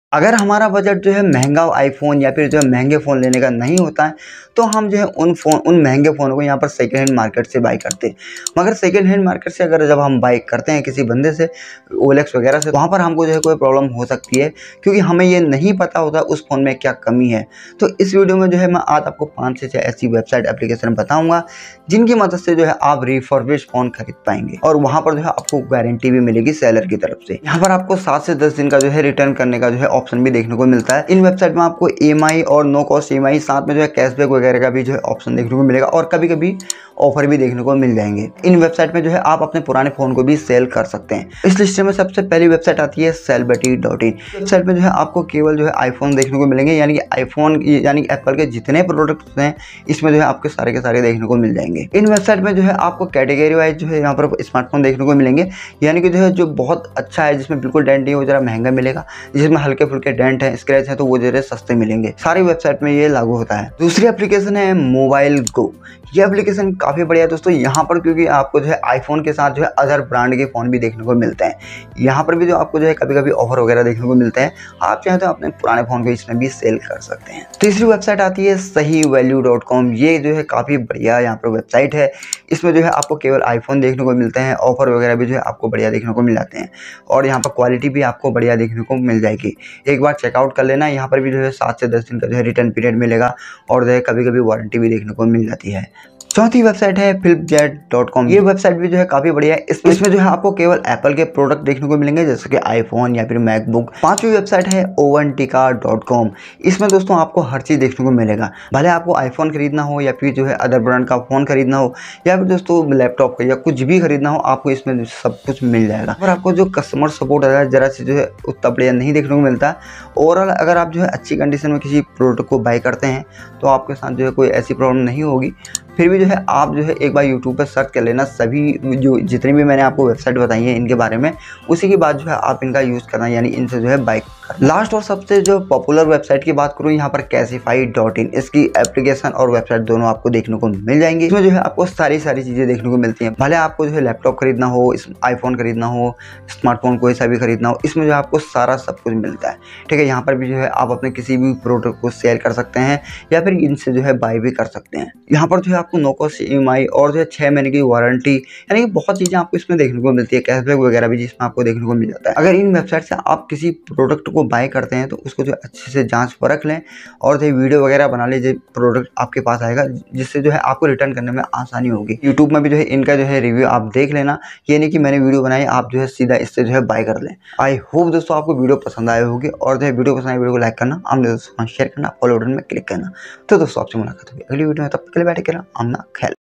अगर हमारा बजट जो है महंगा आईफ़ोन या फिर जो है महंगे फ़ोन लेने का नहीं होता है, तो हम जो है उन महंगे फ़ोनों को यहाँ पर सेकंड हैंड मार्केट से बाय करते हैं। मगर सेकंड हैंड मार्केट से अगर जब हम बाय करते हैं किसी बंदे से, ओएलएक्स वगैरह से, वहाँ पर हमको जो है कोई प्रॉब्लम हो सकती है, क्योंकि हमें ये नहीं पता होता उस फ़ोन में क्या कमी है। तो इस वीडियो में जो है मैं आज आपको 5 से 6 ऐसी वेबसाइट एप्लीकेशन बताऊँगा, जिनकी मदद से जो है आप रिफर्बिश्ड फ़ोन खरीद पाएँगे और वहाँ पर जो है आपको गारंटी भी मिलेगी सेलर की तरफ से। यहाँ पर आपको 7 से 10 दिन का जो है रिटर्न करने का जो है ऑप्शन भी देखने को मिलता है। इन वेबसाइट में आपको ईएमआई और नो कॉस्ट ईएमआई, साथ में जो है कैशबैक वगैरह का भी जो है ऑप्शन देखने को मिलेगा और कभी कभी ऑफर भी देखने को मिल जाएंगे। इन वेबसाइट में जो है आप अपने पुराने फोन को भी सेल कर सकते हैं। इस लिस्ट में सबसे पहली वेबसाइट आती है sellbuddy.in। वेबसाइट में जो है आपको केवल जो है आईफोन देखने को मिलेंगे, यानी कि आईफोन यानी एप्पल के जितने प्रोडक्ट्स हैं इसमें जो है आपके सारे के सारे देखने को मिल जाएंगे। इन वेबसाइट में जो है आपको कैटेगरी वाइज जो है यहाँ पर स्मार्टफोन देखने को मिलेंगे, यानी कि जो है जो बहुत अच्छा है, जिसमें बिल्कुल डेंट नहीं, वो जरा महंगा मिलेगा, जिसमें हल्के फुल्के डेंट है, स्क्रैच है, तो वो जरा सस्ते मिलेंगे। सारी वेबसाइट में ये लागू होता है। दूसरी एप्लीकेशन है मोबाइल गो। ये एप्लीकेशन काफ़ी बढ़िया है दोस्तों। यहाँ पर क्योंकि आपको जो है आईफोन के साथ जो है अदर ब्रांड के फ़ोन भी देखने को मिलते हैं। यहाँ पर भी जो आपको जो है कभी कभी ऑफर वगैरह देखने को मिलते हैं। आप चाहें तो अपने पुराने फ़ोन को इसमें भी सेल कर सकते हैं। तीसरी वेबसाइट आती है sahivalue.com। ये जो है काफ़ी बढ़िया यहाँ पर वेबसाइट है। इसमें जो है आपको केवल आईफोन देखने को मिलते हैं, ऑफर वगैरह भी जो है आपको बढ़िया देखने को मिल जाते हैं और यहाँ पर क्वालिटी भी आपको बढ़िया देखने को मिल जाएगी। एक बार चेकआउट कर लेना। यहाँ पर भी जो है 7 से 10 दिन का जो है रिटर्न पीरियड मिलेगा और जो है कभी कभी वारंटी भी देखने को मिल जाती है। चौथी वेबसाइट है flipjet.com। ये वेबसाइट भी जो है काफ़ी बढ़िया है। इसमें जो है आपको केवल एप्पल के प्रोडक्ट देखने को मिलेंगे, जैसे कि आईफोन या फिर मैकबुक। पांचवी वेबसाइट है oventica.com। इसमें दोस्तों आपको हर चीज़ देखने को मिलेगा, भले आपको आईफोन खरीदना हो या फिर जो है अदर ब्रांड का फ़ोन खरीदना हो या फिर दोस्तों लैपटॉप का या कुछ भी खरीदना हो, आपको इसमें सब कुछ मिल जाएगा। और आपको जो कस्टमर सपोर्ट है जरा से जो है उतना बढ़िया नहीं देखने को मिलता। ओवरऑल अगर आप जो है अच्छी कंडीशन में किसी प्रोडक्ट को बाय करते हैं तो आपके साथ जो है कोई ऐसी प्रॉब्लम नहीं होगी। फिर भी जो है आप जो है एक बार यूट्यूब पर सर्च कर लेना, सभी जो जितनी भी मैंने आपको वेबसाइट बताई है इनके बारे में, उसी के बाद जो है आप इनका यूज़ करना, यानी इनसे जो है बाय करना। लास्ट और सबसे जो पॉपुलर वेबसाइट की बात करूँ, यहाँ पर Casify.in। इसकी एप्लीकेशन और वेबसाइट दोनों आपको देखने को मिल जाएंगी। इसमें जो है आपको सारी चीज़ें देखने को मिलती हैं। भले आपको जो है लैपटॉप खरीदना हो, आईफोन खरीदना हो, स्मार्टफोन कोई सा भी खरीदना हो, इसमें जो आपको सारा सब कुछ मिलता है। ठीक है, यहाँ पर भी जो है आप अपने किसी भी प्रोडक्ट को सेल कर सकते हैं या फिर इनसे जो है बाय भी कर सकते हैं। यहाँ पर जो है आपको नो कॉस्ट ईएमआई और जो है 6 महीने की वारंटी, यानी कि बहुत चीज़ें आपको इसमें देखने को मिलती है। कैशबैक वगैरह भी जिसमें आपको देखने को मिल जाता है। अगर इन वेबसाइट से आप किसी प्रोडक्ट को बाय करते हैं तो उसको जो अच्छे से जांच परख लें और जो वीडियो वगैरह बना लीजिए, प्रोडक्ट आपके पास आएगा, जिससे जो है आपको रिटर्न करने में आसानी होगी। यूट्यूब में भी जो है इनका जो है रिव्यू आप देख लेना, ये नहीं कि मैंने वीडियो बनाई आप जो है सीधा इससे जो है बाय कर लें। आई होप दोस्तों आपको वीडियो पसंद आए होगी और जो है वीडियो पसंद आए वीडियो को लाइक करना, अपने दोस्तों को शेयर करना, फॉलो बटन में क्लिक करना। तो दोस्तों आपसे मुलाकात होगी अगली वीडियो में, तब तक के लिए बैठे रहना, अपना ख्याल।